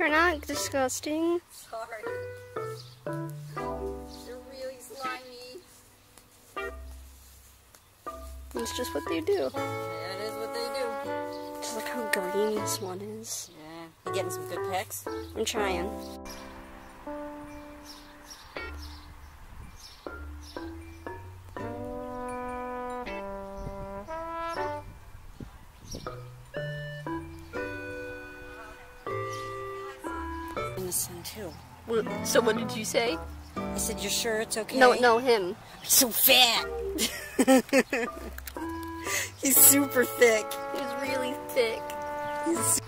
They're not disgusting. Sorry. They're really slimy. It's just what they do. Yeah, it is what they do. Just look how green this one is. Yeah. You getting some good pics? I'm trying. Innocent too. So what did you say? I said, "You're sure it's okay?" No, him. He's so fat. He's super thick. He's really thick. He's